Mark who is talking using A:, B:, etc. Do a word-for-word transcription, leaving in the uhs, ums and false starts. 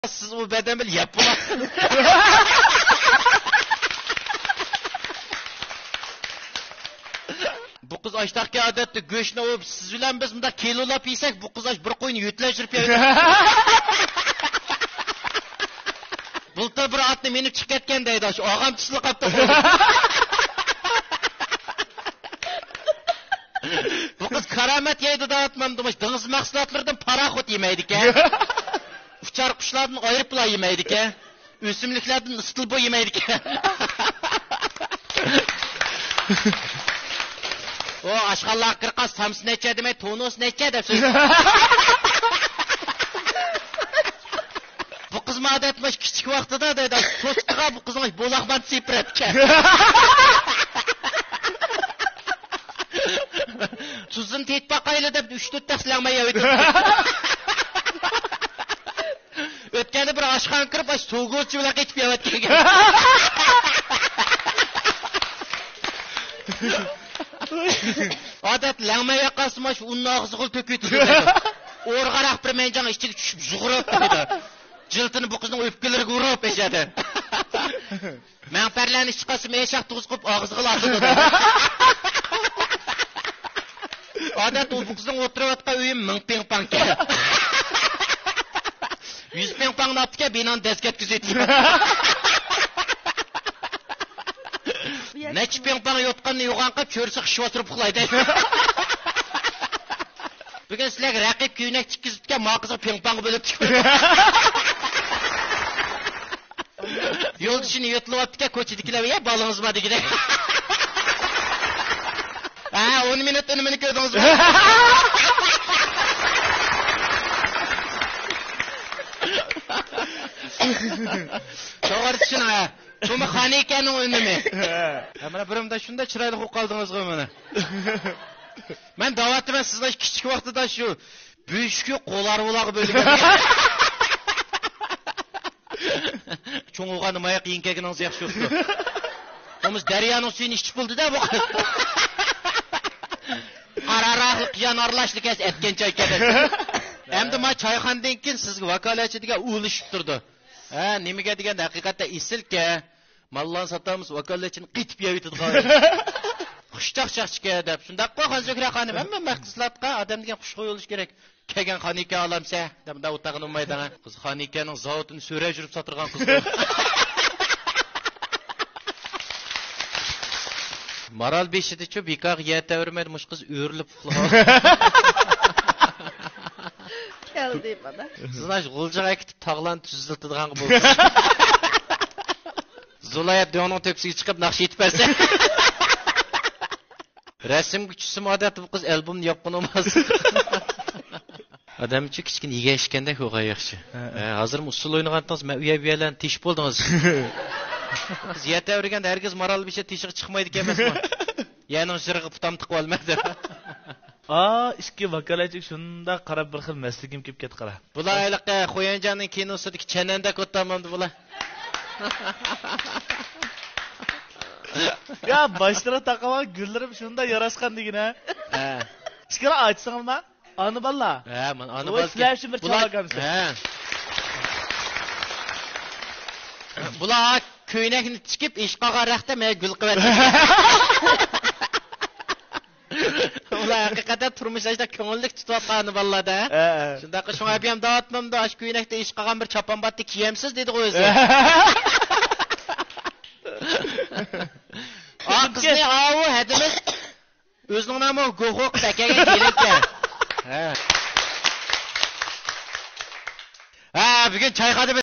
A: Siz bu bedemil yap bulasınız. Bu kız açtaki adette göçne olup siz bilen biz bunda kilolap yesek bu kız aç bir koyun yütlejirip yaydı. Bulta bir atını menip çık etken deydi aç. Ağam çısılık apta koydu. Bu kız karamet yaydı dağıtmam demiş. Dınız mahsulatlardan para xut yemeydik ya. Uçar kuşlardan ayırıp bula yemeydik ya. Üsümlüklerden ısıtılıp yemeydik ya. O aşkallah kırka samsı neçe demek, tonus neçe de söz. Bu kız mağda etmiş küçük vakti da dedi. Tostığa bu kızın bolakman sipretken. Tuzun tet bakayla da üç dört taslamaya ödüm. Ötkeni bir aşkan kırıp aç soğuğu çivilak içip yavet gelgen. Adet langmaya kasmaş unun ağzı kıl töküytü dedi. Orgarak bir mencan içtik düşüp zuğurup dedi. Cıltını bu kızın öpkeleri vurup eşedi. Menperlerini çıkasım eşak tuğuz kıp ağzı kıl atı dedi. Adet o bu kızın oturuvatka öyüm mın ping pang ke. Yüz ping pang naptı ke binan desket güzeti. Neç ping pang yotkanını yoğanqa çörsü xişi oturup xılaydı. Bugün sizler raqib köynek çıkızıpke mağızı ping pangı bölüp çıkıyor. Yol dışını yotulup ke koçidikiler ya balığınız mı hadi gidelim. Ha on minut önümünü gördünüz mü? Doğru düşün ha. Bu mu Hanike'nin önümü? Hemen birimde şunda çıraylı hukuk aldınız gımını. Ben davatı ben sizden küçük vakti da şu büyüşkü kolar olağı bölügen. Çoğun oğanı mayak yinkeginin ziyakşı yoktu. Omuz deryanın suyunu içip buldu da bu. Qararaqlıq yanarlaşlı kes etken çay keder. Hem de ma çayxandan keyin sizga vakolatchi degan o'lishib turdi. Ha, nimaga deganda haqiqatda isilka mallan satamiz vakolatchini qitib yeyitdi qo'ydi. Xushchaqchaqchika deb shunday qo'ygan Zukra xonim, hamma maqsadlatqa odam degan xush qo'yilish kerak. Kelgan Xanika olamsa, deb o'tag'ini olmaydan. Qiz Xanikaning zavotini so'ray yurib sotirgan qiz. Maral beşidi-chu bekaq yetavermaydi, mush qiz o'rilib uxlagan.
B: Geldi bana.
A: Sizlar g'uljiga ketib tog'larni tuziltirgan bo'ldi. Zulayat do'ning tepsiga chiqib naqsh yetib bersa. Rasm kuchisi odat bu qiz albomni yopgan emas. Odamchi kichkina yegashganda ho'g'ay yaxshi. Hozir usul o'ynagandan men uya-buyalarni teshib bo'ldingiz. Siz yetaverganda herkes maral bir şey teshib chiqmaydi emasmi? Ya'ni shirg'i putam tiqib olmaydi.
C: Aa, iski vakolatchi shunda qarab bir xil masligim kelib ket qara.
A: Bular ayliqqa Xo'yanjonning kinosidagi chananda ko'tamamdi bular.
C: Ya başlara taqaman güllarim shunda yarashgan degina.
A: Ha.
C: Iskira aytsangmi? Ani balla.
A: Ha, men ani balla.
C: Sizlar shu bir chalagamsiz.
A: Ha. Bular köynekni tikib ish qilgan raqda men gul qilib. Ular haqiqatan turmushda ko'ngillik tutayotgani ballada. Shunda shunga ham da'vatmamda ash köynekda ish qilgan bir chapanbatni kiyamsiz dedi o'zi. Ah qizni avu hadimiz o'zining nomi Go'xoq takaga kelibdi. Ha. Ha, bugun choyxona